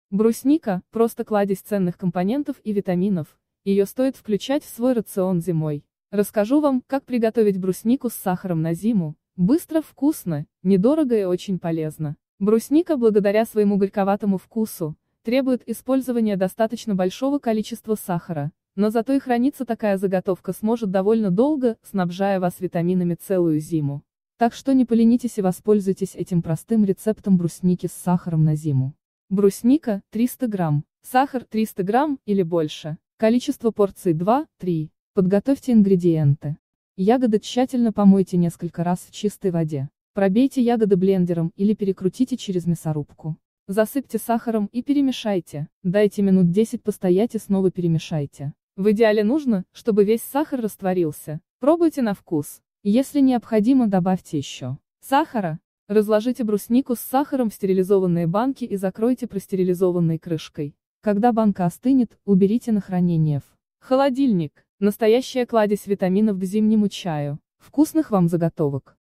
Брусника – просто кладезь ценных компонентов и витаминов, ее стоит включать в свой рацион зимой. Расскажу вам, как приготовить бруснику с сахаром на зиму. Быстро, вкусно, недорого и очень полезно. Брусника, благодаря своему горьковатому вкусу, требует использования достаточно большого количества сахара, но зато и хранится такая заготовка сможет довольно долго, снабжая вас витаминами целую зиму. Так что не поленитесь и воспользуйтесь этим простым рецептом брусники с сахаром на зиму. Брусника – 300 грамм, сахар – 300 грамм или больше, количество порций 2-3. Подготовьте ингредиенты. Ягоды тщательно помойте несколько раз в чистой воде. Пробейте ягоды блендером или перекрутите через мясорубку. Засыпьте сахаром и перемешайте. Дайте минут 10 постоять и снова перемешайте. В идеале нужно, чтобы весь сахар растворился. Пробуйте на вкус. Если необходимо, добавьте еще сахара. Разложите бруснику с сахаром в стерилизованные банки и закройте простерилизованной крышкой. Когда банка остынет, уберите на хранение в холодильник. Настоящая кладезь витаминов к зимнему чаю. Вкусных вам заготовок!